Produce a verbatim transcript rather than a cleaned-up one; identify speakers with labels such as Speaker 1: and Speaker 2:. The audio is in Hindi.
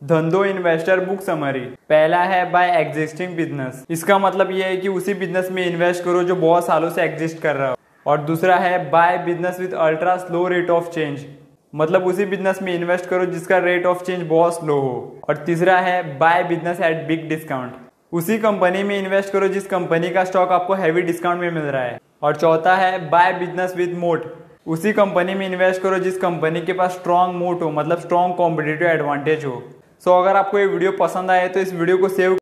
Speaker 1: धंधो इन्वेस्टर बुक समरी। पहला है बाय एग्जिस्टिंग बिजनेस। इसका मतलब यह है कि उसी बिजनेस में इन्वेस्ट करो जो बहुत सालों से एग्जिस्ट कर रहा हो। और दूसरा है buy business with ultra slow rate of change, मतलब उसी बिजनेस में इन्वेस्ट करो जिसका रेट ऑफ चेंज बहुत स्लो हो। और तीसरा है buy business at big discount, उसी कंपनी में इन्वेस्ट करो जिस कंपनी का स्टॉक आपको हैवी डिस्काउंट में मिल रहा है। और चौथा है बाय बिजनेस विद मोट, उसी कंपनी में इन्वेस्ट करो जिस कंपनी के पास स्ट्रॉन्ग मोट हो, मतलब स्ट्रॉन्ग कॉम्पिटिटिव एडवांटेज हो। सो so, अगर आपको ये वीडियो पसंद आए तो इस वीडियो को सेव